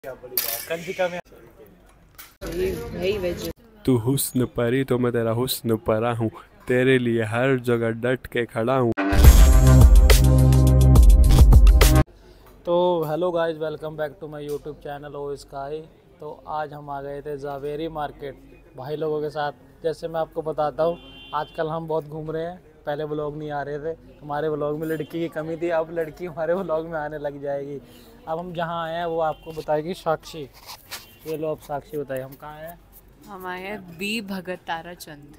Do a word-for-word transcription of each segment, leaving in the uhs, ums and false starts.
कंजिका में तू हुस्न परी तो मैं तेरा हुस्न परा हूँ, तेरे लिए हर जगह डट के खड़ा हूँ। तो hello guys, welcome back to my YouTube channel O Sky. तो आज हम आ गए थे जावेरी मार्केट भाई लोगों के साथ। जैसे मैं आपको बताता हूँ, आजकल हम बहुत घूम रहे हैं। पहले व्लॉग नहीं आ रहे थे, हमारे व्लॉग में लड़की की कमी थी, अब लड़की हमारे व्लॉग में आने लग जाएगी। अब हम जहाँ आए हैं वो आपको बताएगी साक्षी। ये लो, अब साक्षी बताइए हम कहाँ हैं। हम आए हैं बी भगत तारा चंद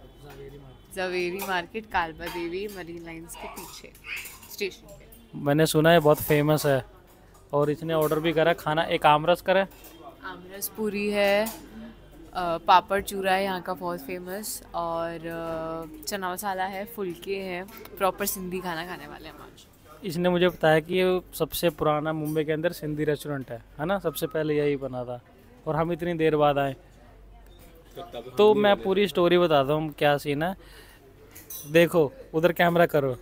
जवेरी मार्केट, कालबा देवी मरीन लाइंस के पीछे स्टेशन पे। मैंने सुना है बहुत फेमस है और इसने ऑर्डर भी करा खाना। एक आमरस करा, आमरस पूरी है, पापड़ चूरा है यहाँ का बहुत फेमस, और चना मसाला है, फुलके हैं। प्रॉपर सिंधी खाना खाने वाले हैं हम आज। इसने मुझे बताया कि ये सबसे पुराना मुंबई के अंदर सिंधी रेस्टोरेंट है है ना। सबसे पहले यही बना था और हम इतनी देर बाद आए। तो मैं पूरी स्टोरी बताता हूँ क्या सीन है। देखो उधर कैमरा करो।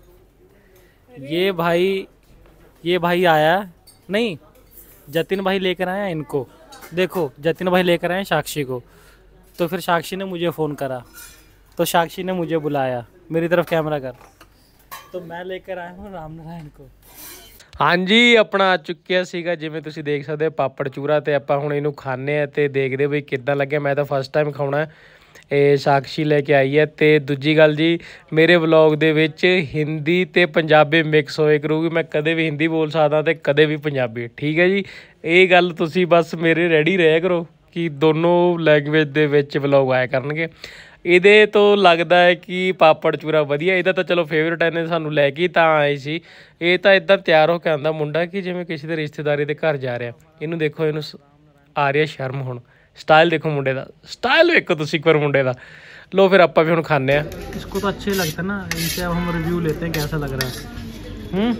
ये भाई ये भाई आया नहीं, जतिन भाई लेकर आया इनको। देखो जतिन भाई लेकर आए साक्षी को। तो फिर साक्षी ने मुझे फ़ोन करा, तो साक्षी ने मुझे बुलाया। मेरी तरफ कैमरा कर। तो मैं लेकर आया हूँ रामनारायण को। हाँ जी, अपना आ चुੱਕਿਆ ਸੀਗਾ ਜਿਵੇਂ ਤੁਸੀਂ ਦੇਖ ਸਕਦੇ ਹੋ ਪਾਪੜ ਚੂਰਾ, ਤੇ ਆਪਾਂ ਹੁਣ ਇਹਨੂੰ ਖਾਣੇ ਆ ਤੇ ਦੇਖਦੇ ਬਈ ਕਿੱਦਾਂ ਲੱਗਿਆ। ਮੈਂ ਤਾਂ ਫਸਟ ਟਾਈਮ ਖਾਣਾ। ਇਹ ਸਾਕਸ਼ੀ ਲੈ ਕੇ ਆਈ ਹੈ। ਤੇ ਦੂਜੀ ਗੱਲ ਜੀ, ਮੇਰੇ ਵਲੌਗ ਦੇ ਵਿੱਚ ਹਿੰਦੀ ਤੇ ਪੰਜਾਬੀ ਮਿਕਸ ਹੋਏ ਕਰੂਗੀ। ਮੈਂ ਕਦੇ ਵੀ ਹਿੰਦੀ ਬੋਲ ਸਕਦਾ ਤੇ ਕਦੇ ਵੀ ਪੰਜਾਬੀ, ਠੀਕ ਹੈ ਜੀ। ਇਹ ਗੱਲ ਤੁਸੀਂ ਬਸ ਮੇਰੇ ਰੈਡੀ ਰਹਿ ਕਰੋ ਕਿ ਦੋਨੋਂ ਲੈਂਗੁਏਜ ਦੇ ਵਿੱਚ ਵਲੌਗ ਆਇਆ ਕਰਨਗੇ। ਇਹਦੇ ਤੋਂ ਲੱਗਦਾ ਹੈ ਕਿ ਪਾਪੜ ਚੂਰਾ ਵਧੀਆ। ਇਹਦਾ ਤਾਂ ਚਲੋ ਫੇਵਰੇਟ ਹੈ, ਨੇ ਸਾਨੂੰ ਲੈ ਕੇ ਤਾਂ ਆਏ ਸੀ। ਇਹ ਤਾਂ ਇੱਦਾਂ ਤਿਆਰ ਹੋ ਕੇ ਆਉਂਦਾ ਮੁੰਡਾ ਕਿ ਜਿਵੇਂ ਕਿਸੇ ਦੇ ਰਿਸ਼ਤੇਦਾਰੀ ਦੇ ਘਰ ਜਾ ਰਿਹਾ। ਇਹਨੂੰ ਦੇਖੋ, ਇਹਨੂੰ ਆ ਰਿਹਾ ਸ਼ਰਮ। ਹੁਣ ਸਟਾਈਲ ਦੇਖੋ ਮੁੰਡੇ ਦਾ, ਸਟਾਈਲ ਵੇਖੋ ਤੁਸੀਂ ਇੱਕ ਵਾਰ ਮੁੰਡੇ ਦਾ। लो फिर ਆਪਾਂ भी ਹੁਣ खाने हैं। इसको तो अच्छे लगता है ना, इनसे अब हम रिव्यू लेते हैं कैसा लग रहा है। हम्म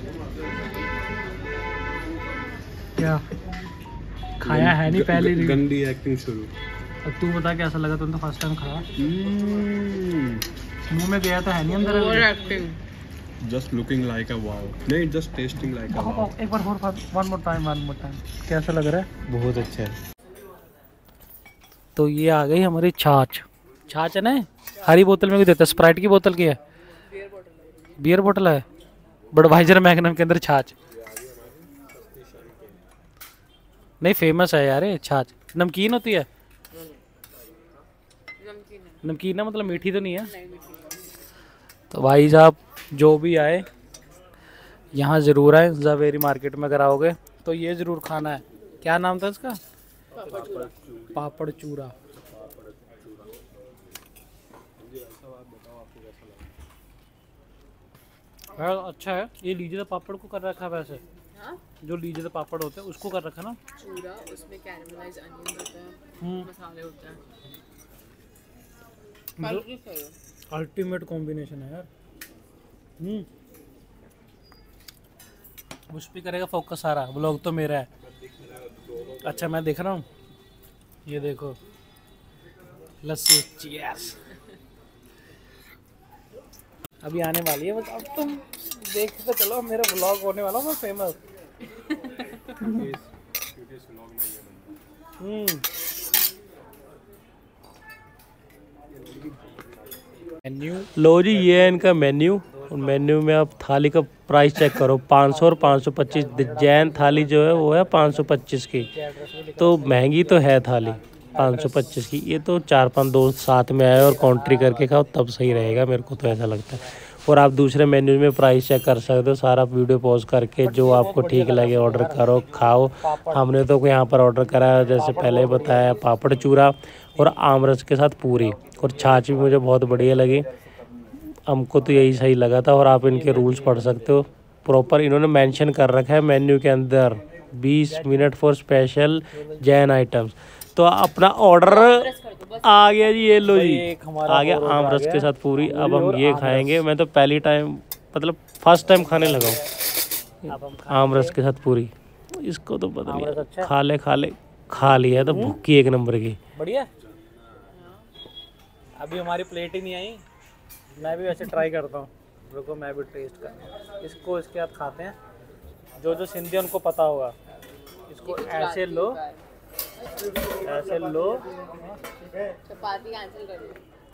क्या खाया है नहीं पहले। गंदी एक्टिंग शुरू। अब तू बता कैसा लगा? तुमने तो फर्स्ट टाइम खाया। मुंह में गया तो है नहीं अंदर। Over acting. Just looking like a wow, नहीं just testing like a wow. एक बार और, one more time one more time. कैसा लग रहा है? बहुत अच्छा है। तो ये आ गई हमारी छाछ। छाछ है ना, हरी बोतल में भी देता है। स्प्राइट की बोतल की है, बियर बोतल है। बडवाइजर मैग्नम के अंदर छाछ नहीं, फेमस है यार ये छाछ। नमकीन होती है, नमकीन है मतलब मीठी तो नहीं है। तो भाई साहब जो भी आए यहाँ ज़रूर आए जावेरी मार्केट में। अगर आओगे तो ये ज़रूर खाना है। क्या नाम था इसका? पापड़ चूरा। हाँ अच्छा है। ये लीजिए तो पापड़ को कर रखा है वैसे। हाँ? जो लीजिए तो पापड़ होते हैं उसको कर रखा ना चूरा, उसमें कैरेमलाइज्ड अनियन होता है, मसाले होते हैं। अल्टीमेट कॉम्बिनेशन है यार। हम्म उस पे करेगा फोकस सारा। व्लॉग तो मेरा है। अच्छा मैं देख रहा हूँ, ये देखो लस्सी। चीयर्स। अभी आने वाली है, बस अब तुम देख के चलो। मेरा व्लॉग होने वाला है फेमस। हम्म मेन्यू लो जी, ये है इनका मेन्यू। और मेन्यू में आप थाली का प्राइस चेक करो, पाँच सौ और पाँच सौ पच्चीस। जैन थाली जो है वो है पाँच सौ पच्चीस की। तो महंगी तो है थाली पाँच सौ पच्चीस की। ये तो चार पाँच दोस्त साथ में आए और काउंट्री करके खाओ तब सही रहेगा, मेरे को तो ऐसा लगता है। और आप दूसरे मेन्यू में प्राइस चेक कर सकते हो सारा, वीडियो पॉज करके। जो आपको ठीक लगे ऑर्डर करो, खाओ। हमने तो यहाँ पर ऑर्डर करा है, जैसे पहले बताया, पापड़ चूरा और आमरस के साथ पूरी। और छाछ भी मुझे बहुत बढ़िया लगी, हमको तो यही सही लगा था। और आप इनके रूल्स पढ़ सकते हो प्रॉपर। इन्होंने मेंशन कर रखा है मेन्यू के अंदर बीस minute for special Jain items. तो अपना ऑर्डर आ गया जी, ये लो जी आ गया आमरस के साथ पूरी। अब हम ये खाएंगे। मैं तो पहली टाइम मतलब फर्स्ट टाइम खाने लगा हूँ आमरस के साथ पूरी। इसको तो पता नहीं, खा ले खा ले खा लिया तो भूखी एक नंबर की। बढ़िया। अभी हमारी प्लेट ही नहीं आई। मैं भी वैसे ट्राई करता हूँ, रुको मैं भी टेस्ट करता हूँ। इसको इसके साथ खाते हैं। जो जो सिंधी उनको पता होगा। इसको ऐसे लो, ऐसे लो। चपाती कैंसिल कर लो।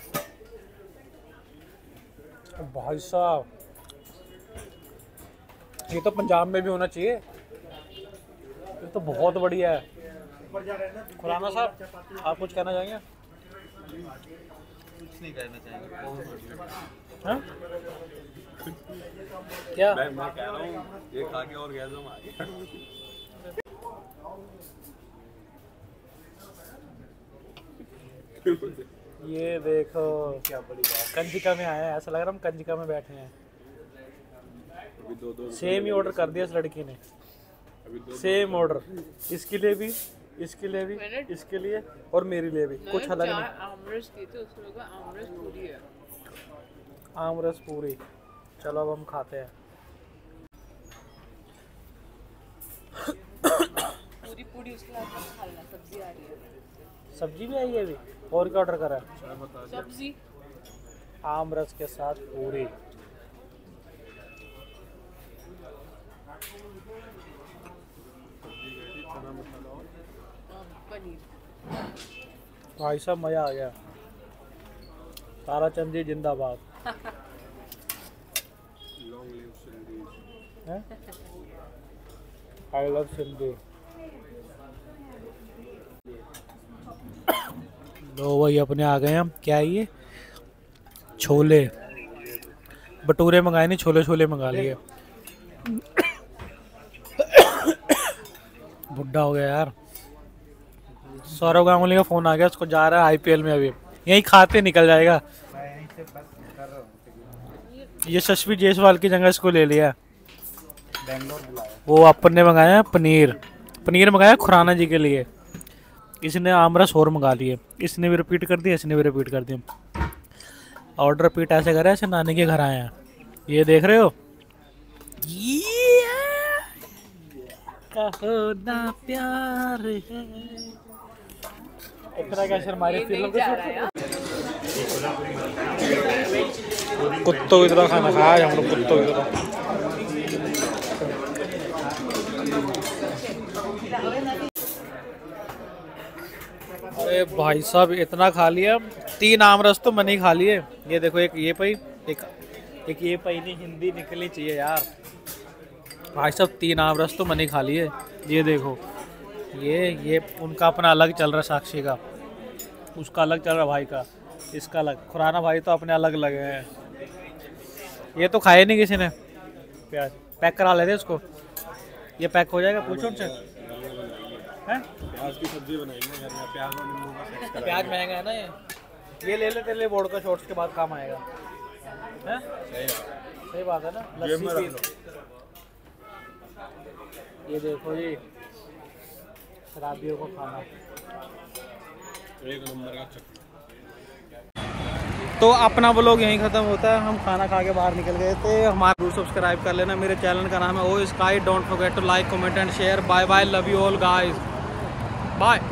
भाई साहब ये तो पंजाब में भी होना चाहिए, ये तो बहुत बढ़िया है। खुराना साहब आप कुछ कहना चाहेंगे? कुछ नहीं कहना चाहेंगे। हाँ? क्या मैं मैं कह रहा हूँ ये खा के और गैस आ गया। ये देखो क्या बड़ी बात, कंजिका में आए हैं, ऐसा लग रहा है हम कंजिका में बैठे हैं। अभी दो दो सेम ही ऑर्डर कर दिया इस लड़की ने, सेम ऑर्डर, इसके लिए भी, इसके लिए भी, इसके लिए और मेरे लिए भी, कुछ अलग नहीं। आमरस की थी, उसमें लगा आमरस पूरी है। आमरस पूरी। चलो अब हम खाते हैं। पूरी पूरी उसके साथ मत खाना, सब्जी आ रही है। सब्जी भी आई है अभी, और क्या ऑर्डर करा है? सब्जी आमरस के साथ पूरी। पनीर। भाई साहब मजा आ गया। ताराचंद जी जिंदाबाद। I love Sindhi. लो वही अपने आ गए हम। क्या है ये? छोले भटूरे मंगाए नहीं, छोले छोले मंगा लिए। बुढ़ा हो गया यार। सौरव गांगुली का फोन आ गया, उसको जा रहा है आईपीएल में, अभी यही खाते निकल जाएगा। ये शशवी जायसवाल की जगह इसको ले लिया। वो अपन ने मंगाया पनीर, पनीर मंगाया खुराना जी के लिए। इसने आमरस और मंगा लिए, इसने भी रिपीट कर दिया, इसने भी रिपीट कर दिया। ऑर्डर रिपीट ऐसे करे ऐसे नानी के घर आए हैं। ये देख रहे हो, कहो ना प्यार है। इतना क्या शर्मारे फिल्म कुत्तों की तरह खाना खाया हम लोग, कुत्तों की तरह। अरे भाई साहब इतना खा लिया, तीन आमरस तो मैंने ही खा लिए। ये देखो, एक ये पई, एक एक ये पई नहीं, हिंदी निकलनी चाहिए यार। भाई साहब तीन आमरस तो मैंने ही खा लिए। ये देखो, ये ये उनका अपना अलग चल रहा है, साक्षी का, उसका अलग चल रहा है, भाई का, इसका अलग। खुराना भाई तो अपने अलग लगे हैं। ये तो खाए नहीं किसी ने। प्याज पैक करा लेते इसको, ये पैक हो जाएगा, पूछो उनसे। हैं? प्याज की सब्जी बनाएंगे घर में, प्याज और नींबू का सेक्स करा। प्याज महंगा है ना, ये ये ले ले, तेरे लिए बोर्ड का शॉर्ट्स के बाद काम आएगा। हैं? सही बात है ना। लस्सी पी लो। ये देखो जी, शराबियों को खाना एक नंबर का चक्कर। तो अपना व्लॉग यहीं ख़त्म होता है। हम खाना खा के बाहर निकल गए थे। हमारा जरूर सब्सक्राइब कर लेना। मेरे चैनल का नाम है O Sky. Don't forget to like, comment and share. Bye bye, love you all guys, bye.